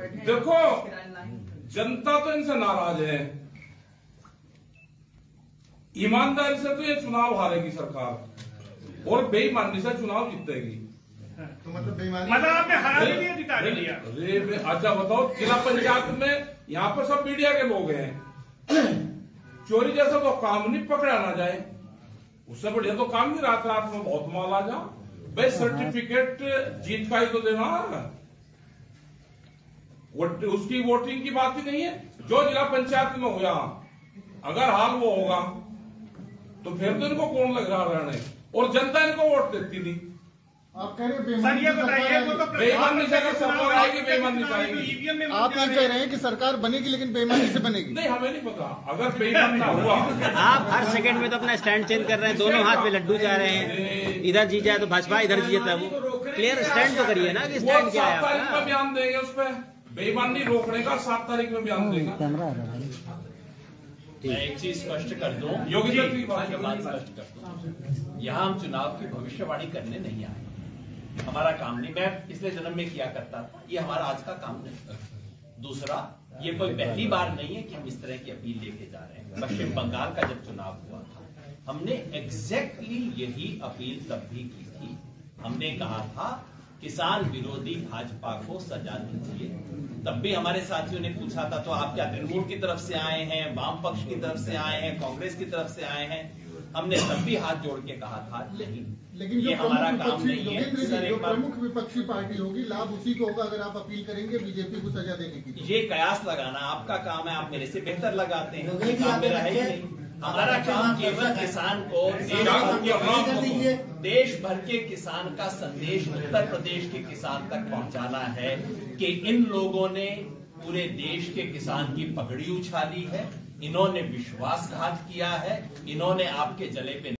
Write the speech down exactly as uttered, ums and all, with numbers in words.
बैठे। देखो जनता तो इनसे नाराज है, ईमानदारी से तो ये चुनाव हारेगी सरकार और बेईमानी से चुनाव जीतेगी। तो मतलब बेईमानी मतलब आपने हरा भी नहीं जिता दिया। अरे अच्छा बताओ, जिला पंचायत में यहाँ पर सब मीडिया के लोग हैं, चोरी जैसा तो काम नहीं पकड़ा ना जाए, उससे बढ़िया तो काम नहीं, रात रात में बहुत माल आ जा भाई, सर्टिफिकेट जीत का ही तो देना, उसकी वोटिंग की बात ही नहीं है। जो जिला पंचायत में हुआ अगर हाल वो होगा तो फिर तो इनको कौन लग रहा रहने, और जनता इनको वोट देती नहीं। आप कह रहे हैं सर ये बताइए, वो तो बेईमानी से अगर सरकार आएगी, बेईमानी से आएगी। आप ये कह रहे हैं कि सरकार बनेगी लेकिन बेईमानी से बनेगी? नहीं, हमें नहीं पता, अगर बेईमान ना हुआ। आप हर सेकंड में तो अपना स्टैंड चेंज कर रहे हैं, दोनों हाथ में लड्डू जा रहे हैं, इधर जीत जाए तो भाजपा, इधर जीत जाए वो। क्लियर स्टैंड तो करिए ना कि स्टैंड क्या है तारीख में बयान देंगे उस पर, बेईमानी रोकने का सात तारीख में बयान देगा। मैं एक चीज स्पष्ट कर दूं, योगी योगी बात स्पष्ट कर दूं, यहाँ हम चुनाव की भविष्यवाणी करने नहीं आए, हमारा काम नहीं, मैं पिछले जन्म में किया करता था, ये हमारा आज का काम नहीं। दूसरा, ये कोई पहली बार नहीं है कि हम इस तरह की अपील लेके जा रहे हैं। पश्चिम बंगाल का जब चुनाव हुआ था, हमने एग्जैक्टली यही अपील तब भी की थी। हमने कहा था किसान विरोधी भाजपा को सजा दीजिए। तब भी हमारे साथियों ने पूछा था तो आप क्या तृणमूल की तरफ से आए हैं, वाम पक्ष की तरफ से आए हैं, कांग्रेस की तरफ से आए हैं? हमने तब भी हाथ जोड़ के कहा था नहीं, लेकिन ये हमारा काम नहीं है। जो प्रमुख विपक्षी पार्टी होगी लाभ उसी को होगा अगर आप अपील करेंगे बीजेपी को सजा देने की। ये कयास लगाना आपका काम है, आप मेरे से बेहतर लगाते हैं, ये काम मेरा है ही नहीं। हमारा काम केवल किसान को देश भर के किसान का संदेश उत्तर प्रदेश के किसान तक पहुंचाना है कि इन लोगों ने पूरे देश के किसान की पगड़ी उछाली है, इन्होंने विश्वासघात किया है, इन्होंने आपके जले पे